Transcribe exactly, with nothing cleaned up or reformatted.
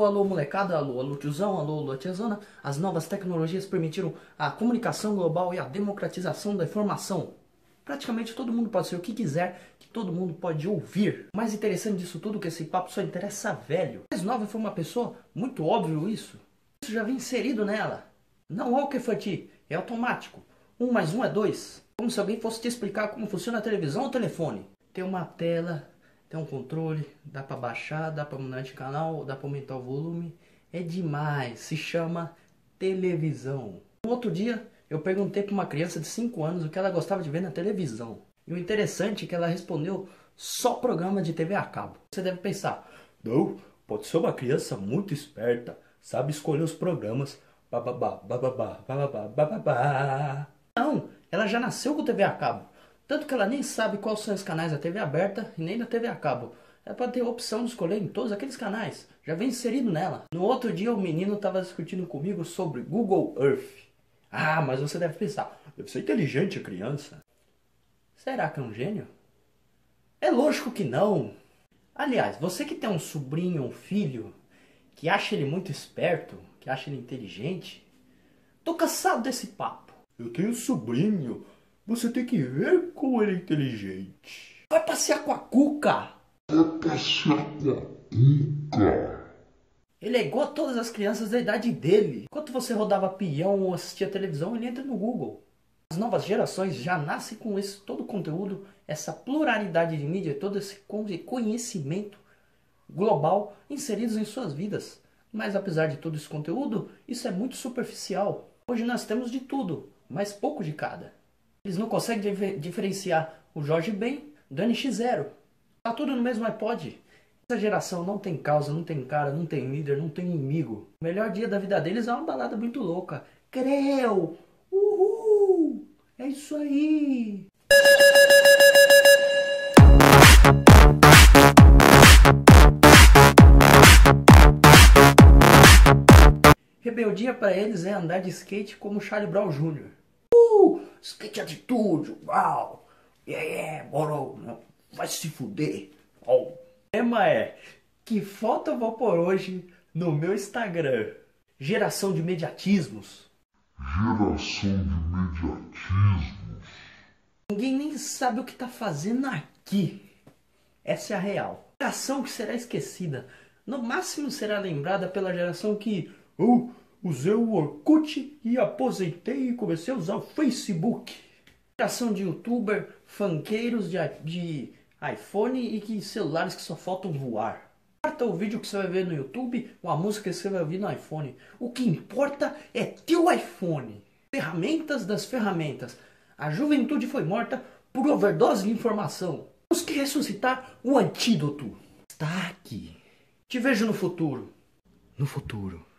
Alô, alô, molecada, alô, alô, tiozão, alô, alô, tiazona. As novas tecnologias permitiram a comunicação global e a democratização da informação. Praticamente todo mundo pode ser o que quiser, que todo mundo pode ouvir. O mais interessante disso tudo é que esse papo só interessa a velho. A mais nova foi uma pessoa, muito óbvio isso. Isso já vem inserido nela. Não é o que foi ti, é automático. Um mais um é dois. Como se alguém fosse te explicar como funciona a televisão ou o telefone. Tem uma tela, tem um controle, dá pra baixar, dá pra mudar de canal, dá pra aumentar o volume. É demais, se chama televisão. No outro dia, eu perguntei pra uma criança de cinco anos o que ela gostava de ver na televisão. E o interessante é que ela respondeu só programa de T V a cabo. Você deve pensar, não, pode ser uma criança muito esperta, sabe escolher os programas. Bababá, bababá, bababá, bababá. Não, ela já nasceu com T V a cabo. Tanto que ela nem sabe quais são os canais da T V aberta e nem da T V a cabo. Ela pode ter a opção de escolher em todos aqueles canais. Já vem inserido nela. No outro dia o menino estava discutindo comigo sobre Google Earth. Ah, mas você deve pensar, deve ser inteligente a criança. Será que é um gênio? É lógico que não. Aliás, você que tem um sobrinho, um filho, que acha ele muito esperto, que acha ele inteligente, tô cansado desse papo. Eu tenho sobrinho, você tem que ver como ele é inteligente. Vai passear com a Cuca. Vai passear com a Cuca. Ele é igual a todas as crianças da idade dele. Enquanto você rodava peão ou assistia televisão, ele entra no Google. As novas gerações já nascem com esse todo o conteúdo, essa pluralidade de mídia, todo esse conhecimento global inseridos em suas vidas. Mas apesar de todo esse conteúdo, isso é muito superficial. Hoje nós temos de tudo, mas pouco de cada. Eles não conseguem dif diferenciar o Jorge Ben do N X Zero. Tá tudo no mesmo iPod. Essa geração não tem causa, não tem cara, não tem líder, não tem inimigo. O melhor dia da vida deles é uma balada muito louca. Creu! Uhul! É isso aí! Rebeldia para eles é andar de skate como Charlie Brown Júnior Uh! Skate atitude! Uau! Yeah, yeah! Bora! Vai se fuder! Oh. O tema é: que foto eu vou pôr hoje no meu Instagram? Geração de imediatismos. Geração de imediatismos. Ninguém nem sabe o que tá fazendo aqui. Essa é a real. Geração que será esquecida. No máximo será lembrada pela geração que... Oh, usei o Orkut e aposentei e comecei a usar o Facebook. Geração de youtuber, funkeiros de, de iPhone e que celulares que só faltam voar. Não importa o vídeo que você vai ver no YouTube ou a música que você vai ouvir no iPhone. O que importa é teu iPhone. Ferramentas das ferramentas. A juventude foi morta por overdose de informação. Temos que ressuscitar o antídoto. Está aqui. Te vejo no futuro. No futuro.